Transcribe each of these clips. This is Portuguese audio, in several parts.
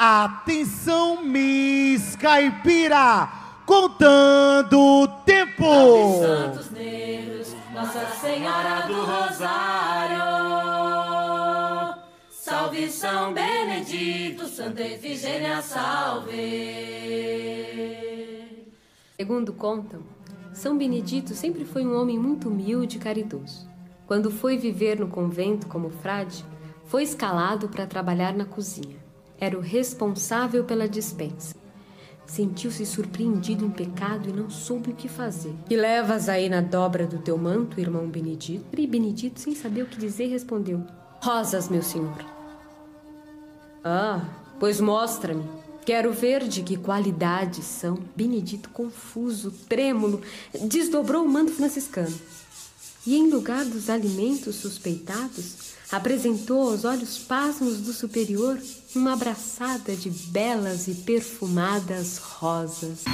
Atenção, Miss Caipira, contando o tempo. Salve Santos Negros, Nossa Senhora do Rosário. Salve São Benedito, Santa Efigênia, salve. Segundo contam, São Benedito sempre foi um homem muito humilde e caridoso. Quando foi viver no convento como frade, foi escalado para trabalhar na cozinha. Era o responsável pela despensa. Sentiu-se surpreendido em pecado e não soube o que fazer. Que levas aí na dobra do teu manto, irmão Benedito? E Benedito, sem saber o que dizer, respondeu: rosas, meu senhor. Ah, pois mostra-me. Quero ver de que qualidade são. Benedito, confuso, trêmulo, desdobrou o manto franciscano. E em lugar dos alimentos suspeitados, apresentou aos olhos pasmos do superior uma abraçada de belas e perfumadas rosas.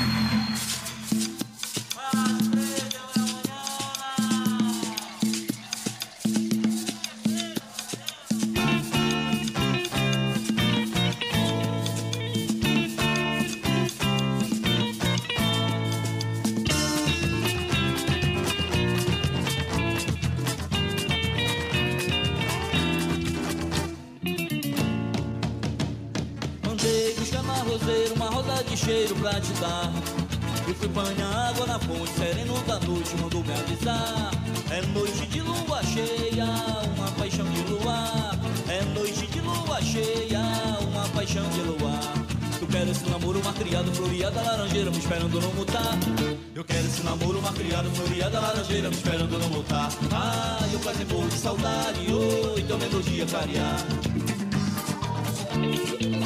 Uma rosa de cheiro pra te dar. Eu fui banhar água na fonte, sereno da noite, mandou me avisar. É noite de lua cheia, uma paixão de luar. É noite de lua cheia, uma paixão de luar. Eu quero esse namoro, uma criada floreada laranjeira, me esperando não mutar. Eu quero esse namoro, uma criada floreada laranjeira, me esperando não mutar. Ah, eu quase morro de saudade, oi, então melodia clarear.